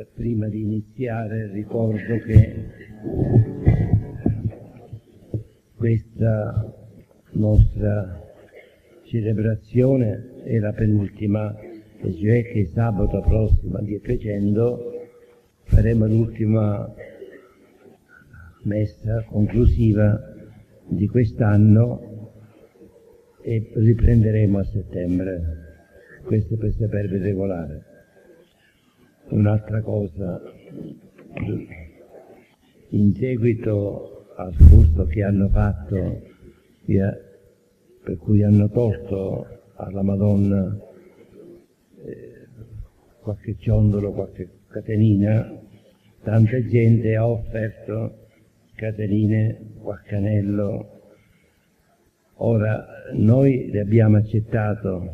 Prima di iniziare ricordo che questa nostra celebrazione è la penultima, e cioè che sabato prossimo, Dio piacendo, faremo l'ultima messa conclusiva di quest'anno e riprenderemo a settembre. Questo per sapervi regolare. Un'altra cosa, in seguito al furto che hanno fatto, per cui hanno tolto alla Madonna qualche ciondolo, qualche catenina, tanta gente ha offerto catenine, qualche anello. Ora noi le abbiamo accettato,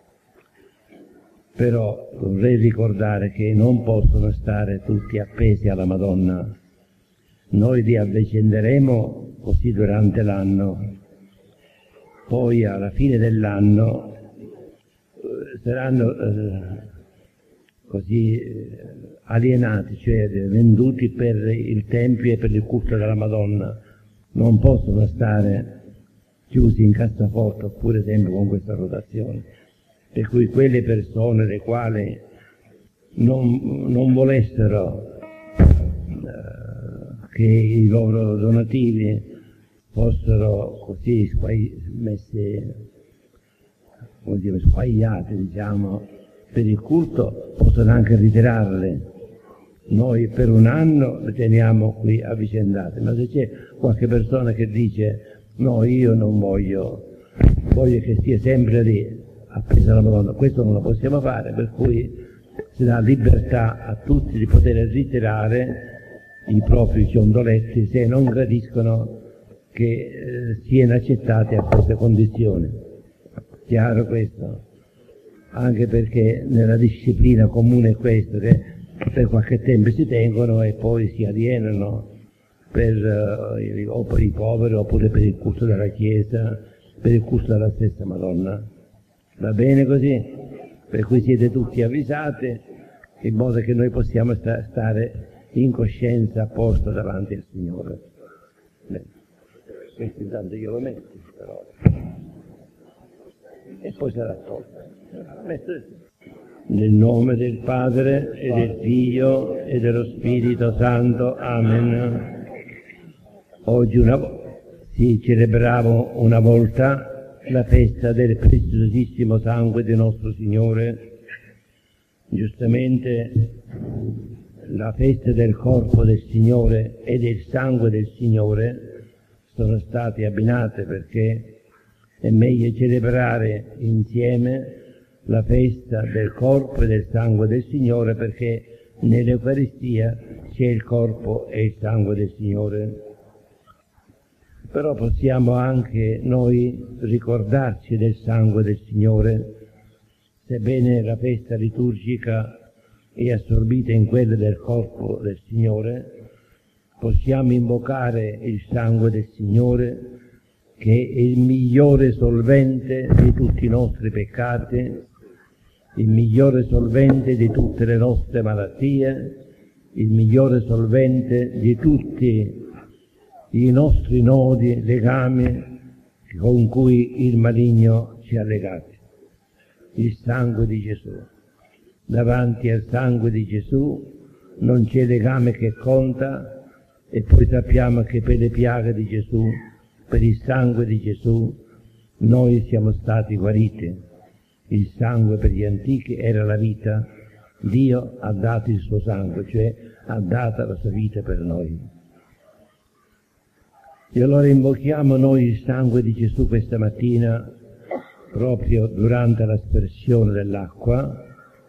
però vorrei ricordare che non possono stare tutti appesi alla Madonna. Noi li avvicenderemo così durante l'anno, poi alla fine dell'anno saranno così alienati, cioè venduti per il Tempio e per il culto della Madonna. Non possono stare chiusi in cassaforte oppure sempre con questa rotazione. Per cui quelle persone le quali non volessero che i loro donativi fossero così messi, come dire, squagliati, diciamo, per il culto, possono anche ritirarle. Noi per un anno le teniamo qui avvicendate, ma se c'è qualche persona che dice no, io non voglio che sia sempre lì appesa alla Madonna, questo non lo possiamo fare, per cui si dà libertà a tutti di poter ritirare i propri ciondoletti se non gradiscono che siano accettati a queste condizioni. Chiaro questo? Anche perché nella disciplina comune è questo, che per qualche tempo si tengono e poi si alienano per i poveri oppure per il culto della Chiesa, per il culto della stessa Madonna. Va bene così? Per cui siete tutti avvisati, in modo che noi possiamo stare in coscienza a posto davanti al Signore. Bene. Questo intanto io lo metto, però. E poi sarà tolto. Nel nome del Padre e del Figlio e dello Spirito Santo. Amen. Oggi si celebrava una volta la festa del preziosissimo sangue di nostro Signore. Giustamente la festa del corpo del Signore e del sangue del Signore sono state abbinate, perché è meglio celebrare insieme la festa del corpo e del sangue del Signore, perché nell'Eucaristia c'è il corpo e il sangue del Signore. Però possiamo anche noi ricordarci del sangue del Signore, sebbene la festa liturgica è assorbita in quella del corpo del Signore. Possiamo invocare il sangue del Signore, che è il migliore solvente di tutti i nostri peccati, il migliore solvente di tutte le nostre malattie, il migliore solvente di tutti i nostri nodi, legami con cui il maligno ci ha legati. Il sangue di Gesù. Davanti al sangue di Gesù non c'è legame che conta, e poi sappiamo che per le piaghe di Gesù, per il sangue di Gesù, noi siamo stati guariti. Il sangue per gli antichi era la vita. Dio ha dato il suo sangue, cioè ha dato la sua vita per noi. E allora invochiamo noi il sangue di Gesù questa mattina, proprio durante l'aspersione dell'acqua,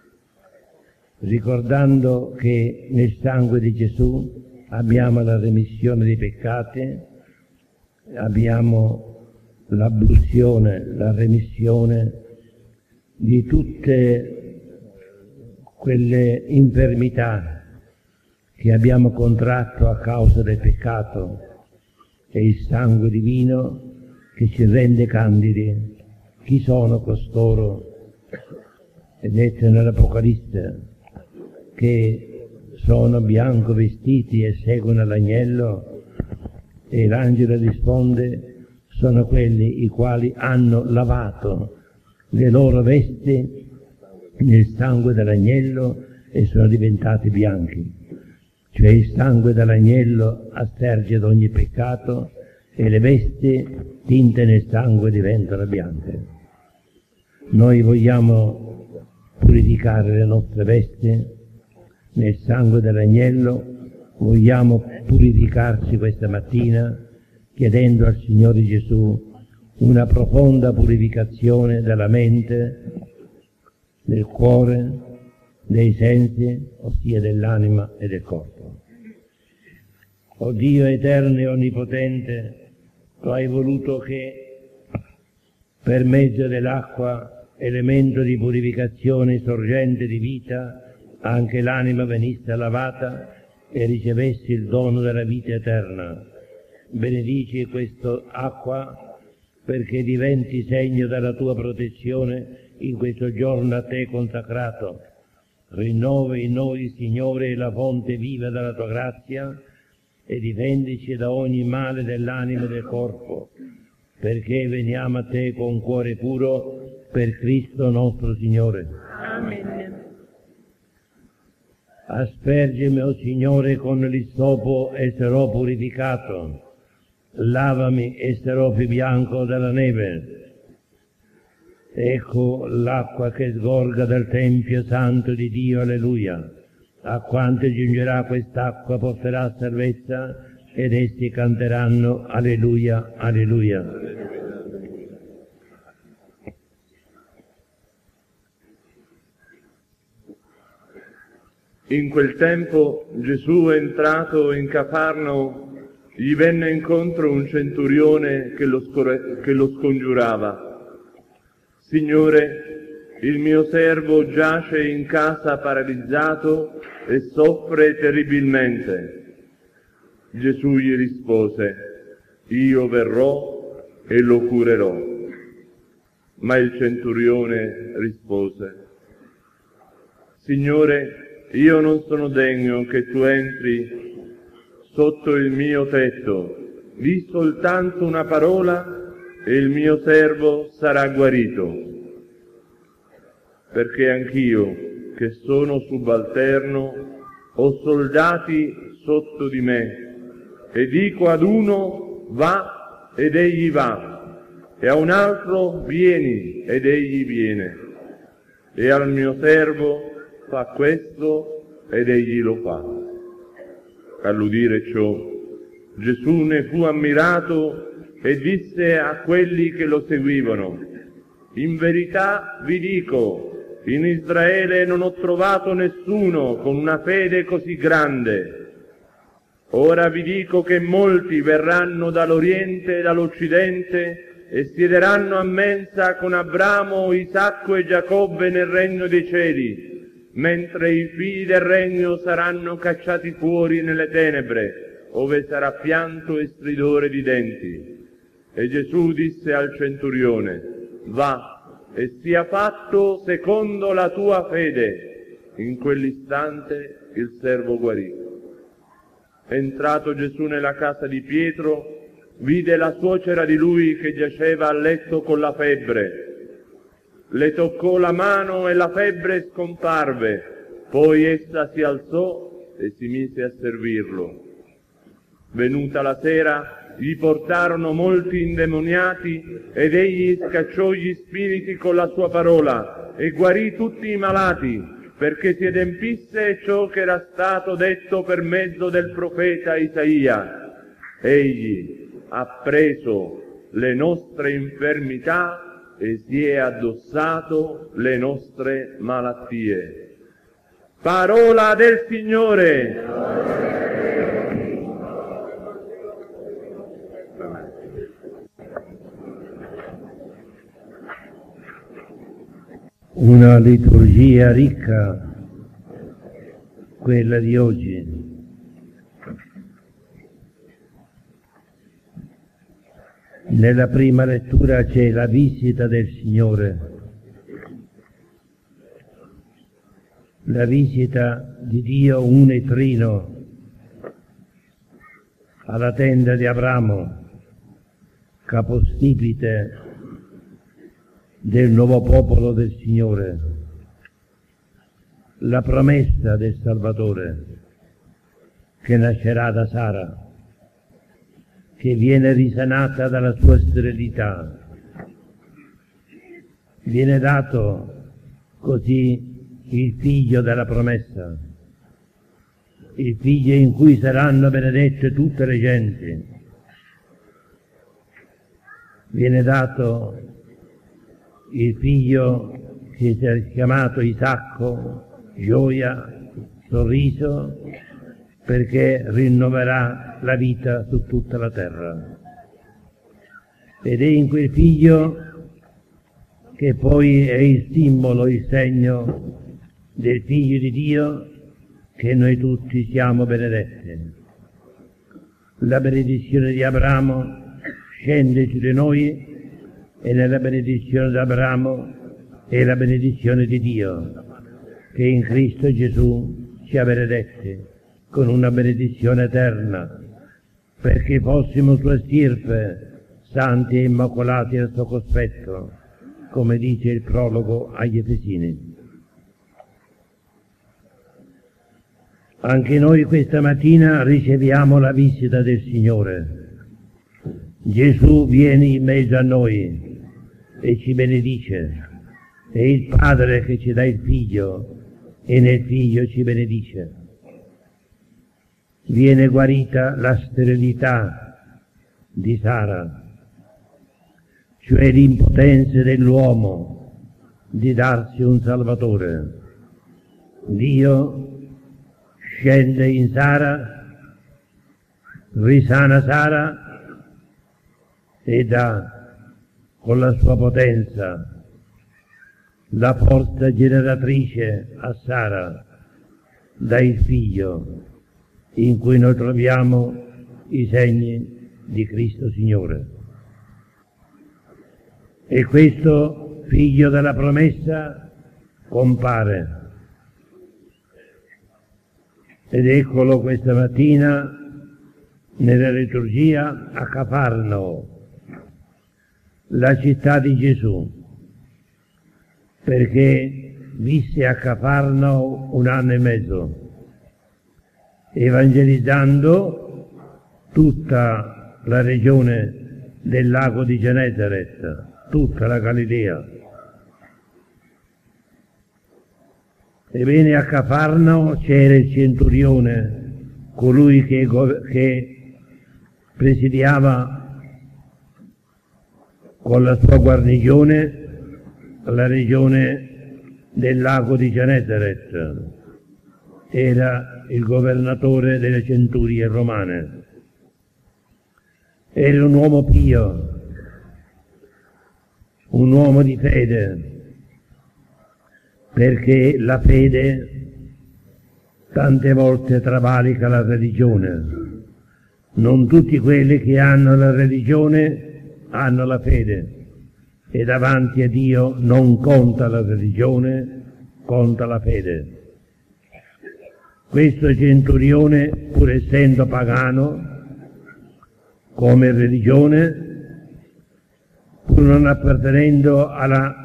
ricordando che nel sangue di Gesù abbiamo la remissione dei peccati, abbiamo l'abluzione, la remissione di tutte quelle infermità che abbiamo contratto a causa del peccato. È il sangue divino che ci rende candidi. Chi sono costoro? È detto nell'Apocalisse che sono bianco vestiti e seguono l'agnello? E l'angelo risponde: sono quelli i quali hanno lavato le loro vesti nel sangue dell'agnello e sono diventati bianchi. Cioè il sangue dell'agnello asperge da ogni peccato e le vesti tinte nel sangue diventano bianche. Noi vogliamo purificare le nostre vesti nel sangue dell'agnello, vogliamo purificarci questa mattina chiedendo al Signore Gesù una profonda purificazione della mente, del cuore, dei sensi, ossia dell'anima e del corpo. O Dio eterno e onnipotente, tu hai voluto che per mezzo dell'acqua, elemento di purificazione, sorgente di vita, anche l'anima venisse lavata e ricevesse il dono della vita eterna. Benedici questa acqua perché diventi segno della tua protezione in questo giorno a te consacrato. Rinnova in noi, Signore, la fonte viva della tua grazia e difendici da ogni male dell'anima e del corpo, perché veniamo a te con cuore puro per Cristo nostro Signore. Amen. Aspergimi, o Signore, con l'issopo e sarò purificato. Lavami e sarò più bianco della neve. Ecco l'acqua che sgorga dal Tempio Santo di Dio, alleluia. A quanti giungerà quest'acqua porterà salvezza ed essi canteranno alleluia, alleluia. In quel tempo Gesù, entrato in Cafarnao, gli venne incontro un centurione che lo scongiurava. Signore, il mio servo giace in casa paralizzato e soffre terribilmente. Gesù gli rispose: io verrò e lo curerò. Ma il centurione rispose: Signore, io non sono degno che tu entri sotto il mio tetto, di soltanto una parola e il mio servo sarà guarito. Perché anch'io, che sono subalterno, ho soldati sotto di me, e dico ad uno va ed egli va, e a un altro vieni ed egli viene, e al mio servo fa questo ed egli lo fa. All'udire ciò, Gesù ne fu ammirato e disse a quelli che lo seguivano: in verità vi dico, in Israele non ho trovato nessuno con una fede così grande. Ora vi dico che molti verranno dall'Oriente e dall'Occidente e siederanno a mensa con Abramo, Isacco e Giacobbe nel regno dei cieli, mentre i figli del regno saranno cacciati fuori nelle tenebre, ove sarà pianto e stridore di denti. E Gesù disse al centurione: va e sia fatto secondo la tua fede. In quell'istante il servo guarì. Entrato Gesù nella casa di Pietro, vide la suocera di lui che giaceva a letto con la febbre. Le toccò la mano e la febbre scomparve. Poi essa si alzò e si mise a servirlo. Venuta la sera, gli portarono molti indemoniati ed egli scacciò gli spiriti con la sua parola e guarì tutti i malati, perché si adempisse ciò che era stato detto per mezzo del profeta Isaia. Egli ha preso le nostre infermità e si è addossato le nostre malattie. Parola del Signore! Una liturgia ricca, quella di oggi. Nella prima lettura c'è la visita del Signore. la visita di Dio uno e trino alla tenda di Abramo, capostipite del nuovo popolo del Signore, la promessa del Salvatore che nascerà da Sara, che viene risanata dalla sua sterilità. Viene dato così il figlio della promessa, il figlio in cui saranno benedette tutte le genti. Viene dato il figlio che si è chiamato Isacco, gioia, sorriso, perché rinnoverà la vita su tutta la terra. Ed è in quel figlio che poi è il simbolo, il segno del Figlio di Dio, che noi tutti siamo benedetti. La benedizione di Abramo scende su di noi, e nella benedizione di Abramo è la benedizione di Dio, che in Cristo Gesù ci ha benedetti con una benedizione eterna, perché fossimo sua stirpe, santi e immacolati al suo cospetto, come dice il prologo agli Efesini. Anche noi questa mattina riceviamo la visita del Signore. Gesù viene in mezzo a noi e ci benedice. È il Padre che ci dà il Figlio e nel Figlio ci benedice. Viene guarita la sterilità di Sara, cioè l'impotenza dell'uomo di darsi un Salvatore. Dio scende in Sara, risana Sara e dà con la sua potenza la forza generatrice a Sara, dà il figlio in cui noi troviamo i segni di Cristo Signore. E questo figlio della promessa compare. Ed eccolo questa mattina nella liturgia a Cafarnao, la città di Gesù, perché visse a Cafarnao 1 anno e mezzo, evangelizzando tutta la regione del lago di Genesaret, tutta la Galilea. Ebbene, a Cafarnao c'era il centurione, colui che presidiava con la sua guarnigione la regione del lago di Genesaret. Era il governatore delle centurie romane. Era un uomo pio, un uomo di fede, perché la fede tante volte travalica la religione. Non tutti quelli che hanno la religione hanno la fede, e davanti a Dio non conta la religione, conta la fede. Questo centurione, pur essendo pagano come religione, pur non appartenendo alla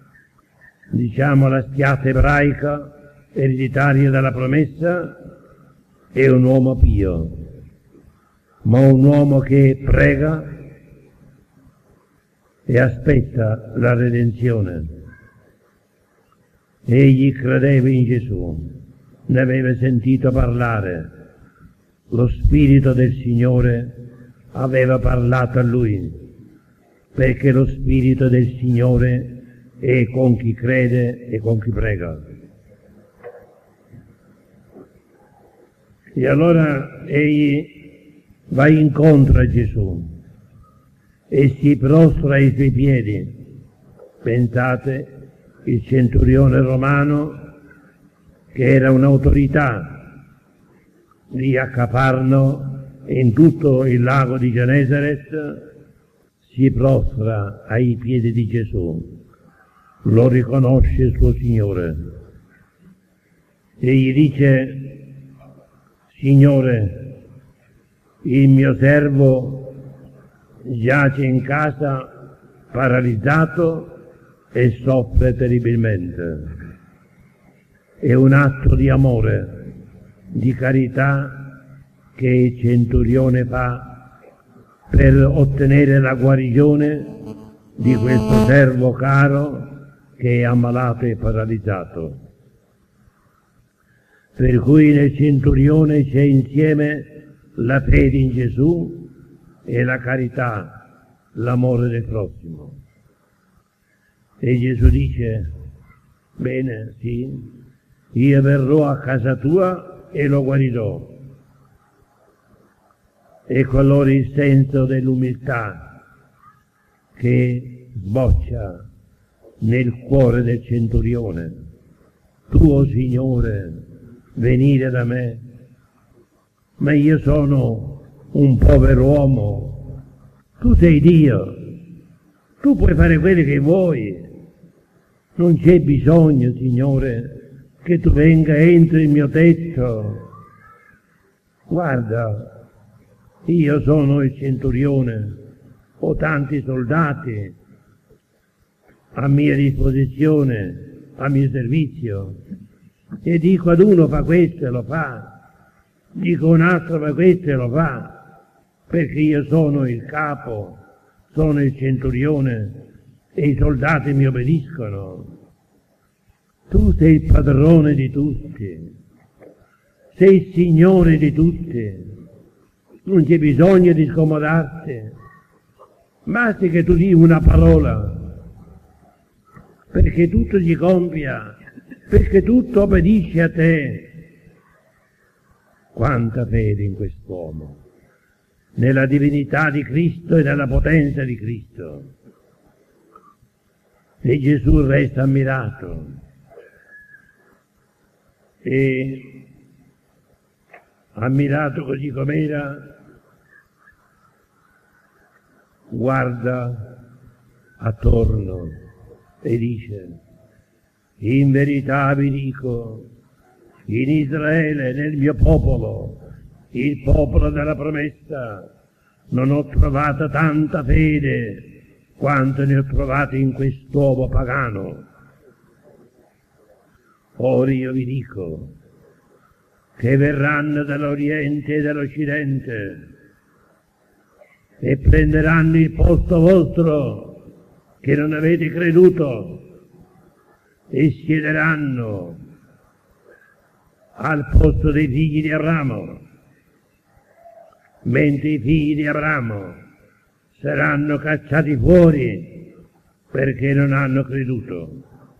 schiatta ebraica ereditaria della promessa, è un uomo pio, ma un uomo che prega e aspetta la redenzione. Egli credeva in Gesù, ne aveva sentito parlare, lo Spirito del Signore aveva parlato a lui, perché lo Spirito del Signore è con chi crede e con chi prega. E allora egli va incontro a Gesù e si prostra ai suoi piedi. Pensate, il centurione romano, che era un'autorità lì a Cafarno e in tutto il lago di Genesaret, si prostra ai piedi di Gesù, lo riconosce il suo Signore. e gli dice: Signore, il mio servo giace in casa paralizzato e soffre terribilmente. È un atto di amore, di carità che il centurione fa per ottenere la guarigione di questo servo caro che è ammalato e paralizzato. Per cui nel centurione c'è insieme la fede in Gesù e la carità, l'amore del prossimo. E Gesù dice: bene, sì, io verrò a casa tua e lo guarirò. Ecco allora il senso dell'umiltà che sboccia nel cuore del centurione. Tu, Signore, venire da me, ma io sono un povero uomo, tu sei Dio, tu puoi fare quello che vuoi, non c'è bisogno, Signore, che tu venga entro il mio tetto. Guarda, io sono il centurione, ho tanti soldati a mia disposizione, a mio servizio, e dico ad uno fa questo e lo fa, dico un altro fa questo e lo fa, perché io sono il capo, sono il centurione e i soldati mi obbediscono. Tu sei il padrone di tutti, sei il Signore di tutti, non c'è bisogno di scomodarti, basti che tu dica una parola, perché tutto si compia, perché tutto obbedisce a te. Quanta fede in quest'uomo, nella divinità di Cristo e nella potenza di Cristo. E Gesù resta ammirato. E ammirato così com'era, guarda attorno e dice: in verità vi dico, in Israele, nel mio popolo, il popolo della promessa, non ho trovato tanta fede quanto ne ho trovato in quest'uomo pagano. Ora io vi dico che verranno dall'Oriente e dall'Occidente e prenderanno il posto vostro che non avete creduto e siederanno al posto dei figli di Abramo, mentre i figli di Abramo saranno cacciati fuori perché non hanno creduto.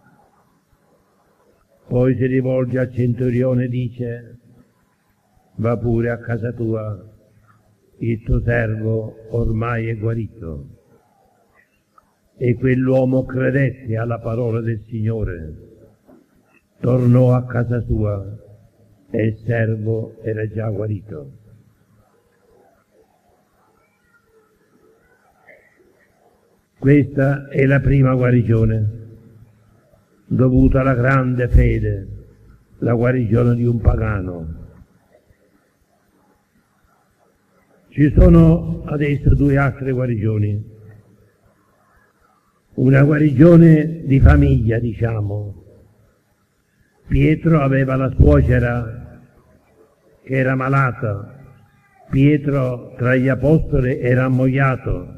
Poi si rivolge al centurione e dice: va pure a casa tua, il tuo servo ormai è guarito. E quell'uomo credette alla parola del Signore, tornò a casa sua e il servo era già guarito. Questa è la prima guarigione, dovuta alla grande fede, la guarigione di un pagano. Ci sono adesso due altre guarigioni. Una guarigione di famiglia, diciamo. Pietro aveva la suocera che era malata. Pietro tra gli apostoli era ammogliato.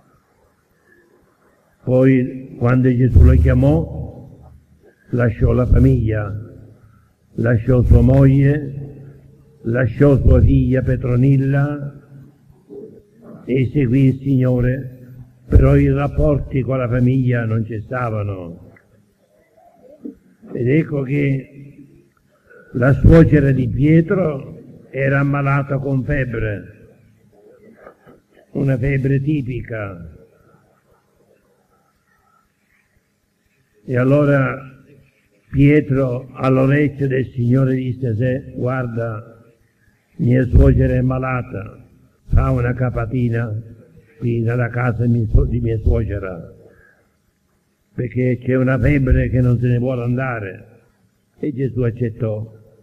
Poi, quando Gesù lo chiamò, lasciò la famiglia, lasciò sua moglie, lasciò sua figlia Petronilla e seguì il Signore. Però i rapporti con la famiglia non cessavano. Ed ecco che la suocera di Pietro era ammalata con febbre, una febbre tipica. E allora Pietro all'orecchio del Signore disse: guarda, mia suocera è malata, fa una capatina qui nella casa di mia suocera, perché c'è una febbre che non se ne vuole andare. E Gesù accettò.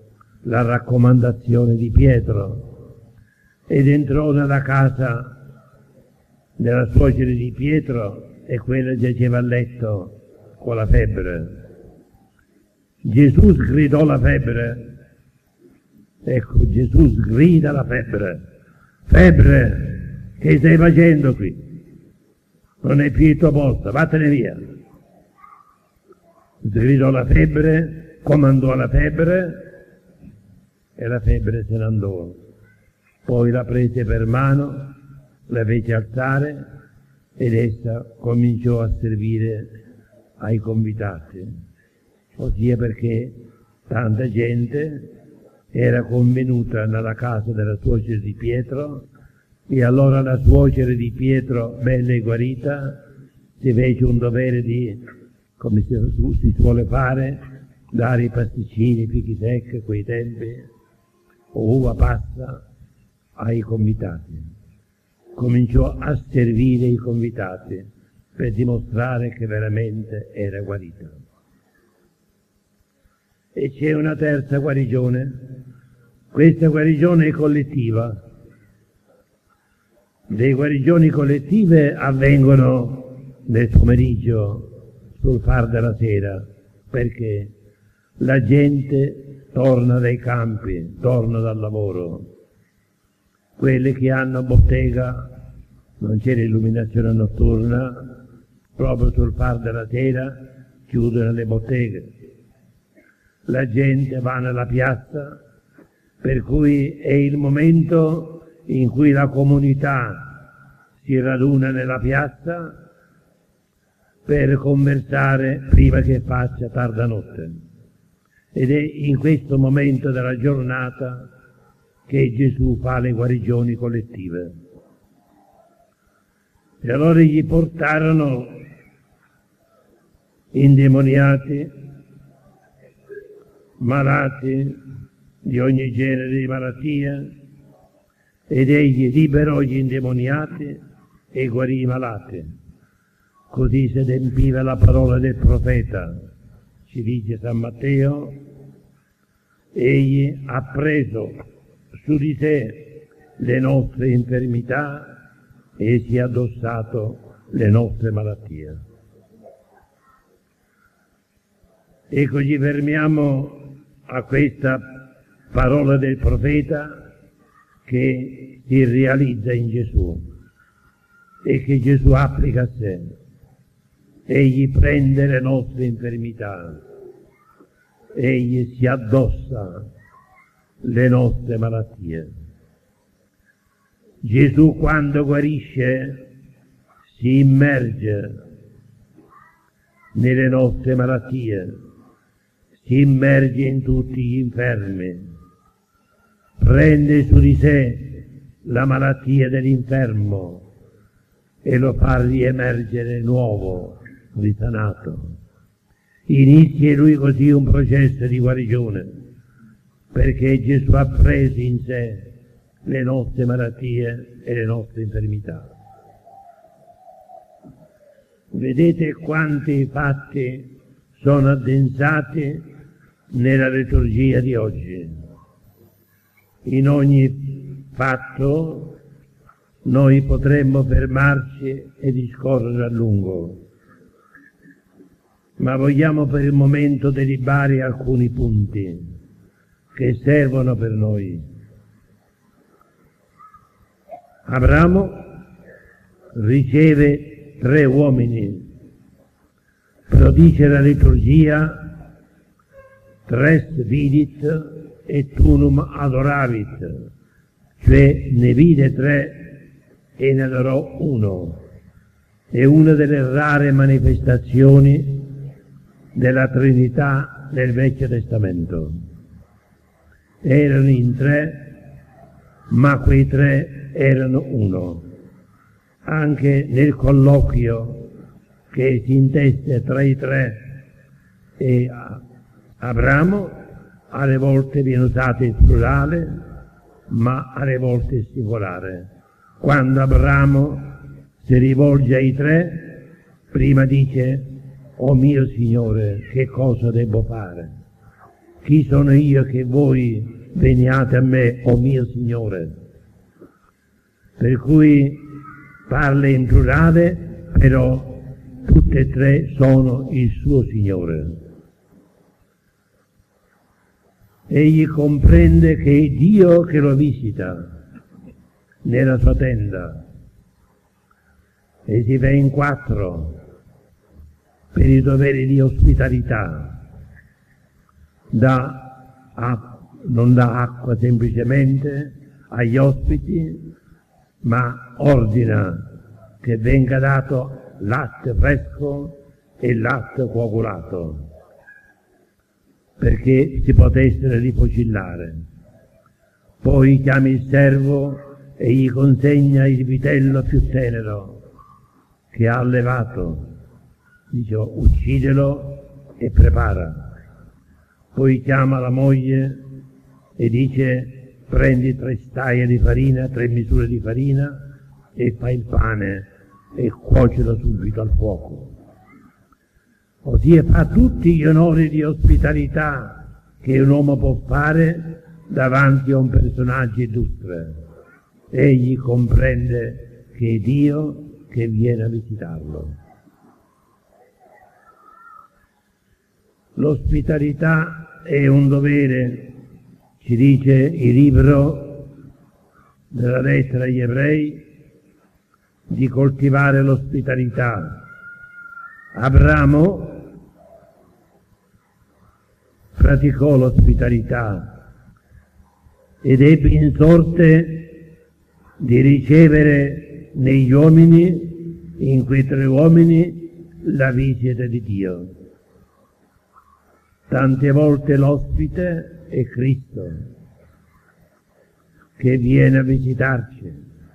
la raccomandazione di Pietro ed entrò nella casa della suocera di Pietro e quella giaceva a letto con la febbre. Gesù sgridò la febbre. Ecco, Gesù sgrida la febbre. Febbre, che stai facendo qui? Non è più il tuo posto, vattene via. Sgridò la febbre, comandò la febbre e la febbre se ne andò. Poi la prese per mano, la fece alzare ed essa cominciò a servire ai convitati, ossia perché tanta gente era convenuta nella casa della suocera di Pietro e allora la suocera di Pietro, bella e guarita, si fece un dovere di, come si suole fare, dare i pasticcini, i fichi secchi, quei tempi, o uva passa ai convitati. Cominciò a servire i convitati per dimostrare che veramente era guarita. E c'è una terza guarigione. Questa guarigione è collettiva. Le guarigioni collettive avvengono nel pomeriggio, sul far della sera, perché la gente torna dai campi, torna dal lavoro. Quelle che hanno bottega, non c'è l'illuminazione notturna, proprio sul far della sera chiudono le botteghe. La gente va nella piazza, per cui è il momento in cui la comunità si raduna nella piazza per conversare prima che faccia tarda notte. Ed è in questo momento della giornata che Gesù fa le guarigioni collettive. E allora gli portarono indemoniati, malati di ogni genere di malattia, ed egli liberò gli indemoniati e guarì i malati. Così si adempiva la parola del profeta, ci dice San Matteo, egli ha preso su di sé le nostre infermità e si è addossato le nostre malattie. Ecco, ci fermiamo a questa parola del profeta che si realizza in Gesù e che Gesù applica a sé. Egli prende le nostre infermità, egli si addossa le nostre malattie. Gesù quando guarisce si immerge nelle nostre malattie, si immerge in tutti gli infermi, prende su di sé la malattia dell'infermo e lo fa riemergere nuovo, risanato. Inizia lui così un processo di guarigione, perché Gesù ha preso in sé le nostre malattie e le nostre infermità. Vedete quanti fatti sono addensati nella liturgia di oggi. In ogni fatto noi potremmo fermarci e discorrere a lungo, ma vogliamo per il momento delibare alcuni punti che servono per noi. Abramo riceve 3 uomini, lo dice la liturgia, 3 vidit et unum adoravit, cioè ne vide 3 e ne adorò 1. È una delle rare manifestazioni della Trinità nel Vecchio Testamento. Erano in 3, ma quei 3 erano 1. Anche nel colloquio che si intesse tra i 3 e Abramo, alle volte viene usato il plurale, ma alle volte il singolare. Quando Abramo si rivolge ai 3, prima dice: «O mio Signore, che cosa devo fare? chi sono io che voi veniate a me, o mio Signore? Per cui parla in plurale, però tutte e tre sono il suo Signore. Egli comprende che è Dio che lo visita nella sua tenda e si va in quattro per i doveri di ospitalità. Non dà acqua semplicemente agli ospiti, ma ordina che venga dato latte fresco e latte coagulato, perché si potessero rifocillare. Poi chiama il servo e gli consegna il vitello più tenero che ha allevato. Dice: uccidelo e prepara. Poi chiama la moglie e dice: prendi 3 staie di farina, 3 misure di farina, e fai il pane e cuocelo subito al fuoco. Così fa tutti gli onori di ospitalità che un uomo può fare davanti a un personaggio illustre. Egli comprende che è Dio che viene a visitarlo. L'ospitalità è un dovere, ci dice il libro della lettera agli Ebrei, di coltivare l'ospitalità. Abramo praticò l'ospitalità ed ebbe in sorte di ricevere negli uomini, in quei 3 uomini, la visita di Dio. Tante volte l'ospite è Cristo, che viene a visitarci,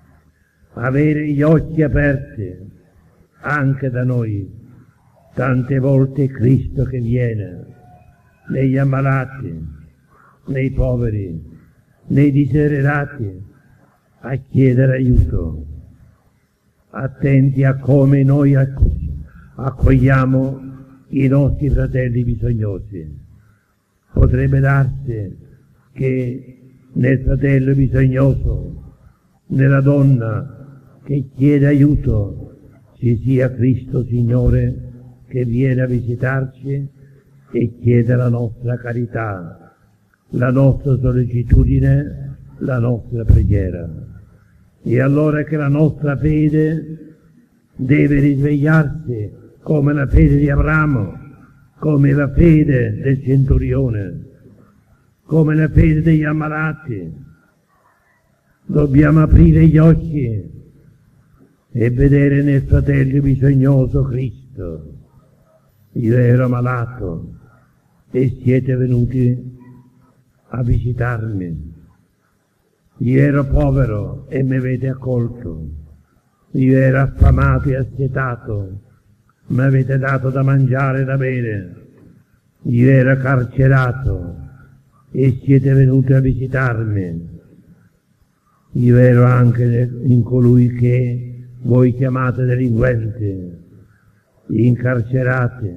avere gli occhi aperti anche da noi. Tante volte è Cristo che viene negli ammalati, nei poveri, nei diseredati, a chiedere aiuto, attenti a come noi accogliamo i nostri fratelli bisognosi. Potrebbe darsi che nel fratello bisognoso, nella donna che chiede aiuto, ci sia Cristo Signore che viene a visitarci e chiede la nostra carità, la nostra sollecitudine, la nostra preghiera. E allora che la nostra fede deve risvegliarsi come la fede di Abramo, come la fede del centurione, come la fede degli ammalati. Dobbiamo aprire gli occhi e vedere nel fratello bisognoso Cristo. Io ero malato e siete venuti a visitarmi. Io ero povero e mi avete accolto. Io ero affamato e assetato, mi avete dato da mangiare e da bere. Io ero carcerato e siete venuti a visitarmi. Io ero anche in colui che voi chiamate delinquenti, incarcerati,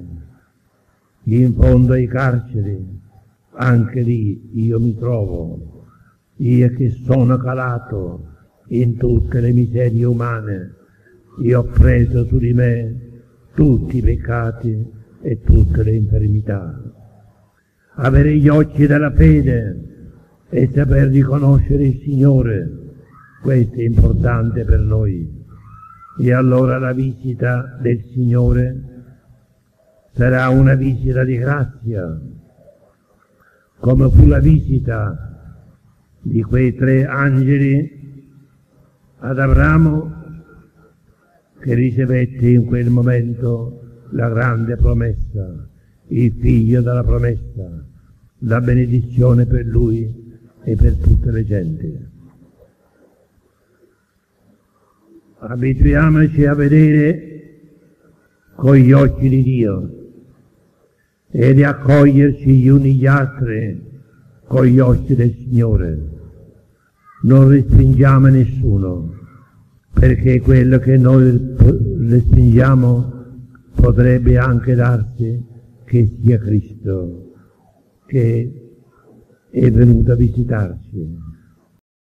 in fondo ai carceri. Anche lì io mi trovo, io che sono calato in tutte le miserie umane. Io ho preso su di me tutti i peccati e tutte le infermità. Avere gli occhi della fede e saper riconoscere il Signore, questo è importante per noi. E allora la visita del Signore sarà una visita di grazia, come fu la visita di quei 3 angeli ad Abramo, che ricevette in quel momento la grande promessa, il figlio della promessa, la benedizione per lui e per tutte le genti. Abituiamoci a vedere con gli occhi di Dio ed accoglierci gli uni gli altri con gli occhi del Signore. Non respingiamo nessuno, perché quello che noi respingiamo potrebbe anche darsi che sia Cristo, che è venuto a visitarci.